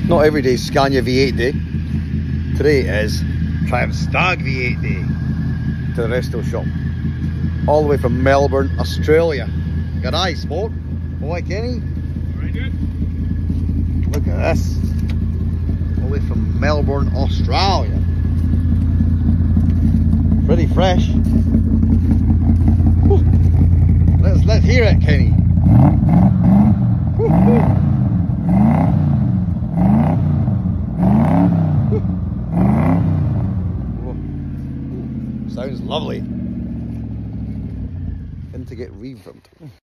Not every day Scania V8 day. Today is Triumph Stag V8 day to the resto shop. All the way from Melbourne, Australia. Good eye, sport. Boy, Kenny. Very good. Look at this. All the way from Melbourne, Australia. Pretty fresh. Whew. Let's hear it, Kenny. Woo -hoo. Sounds lovely. In to get reverbed.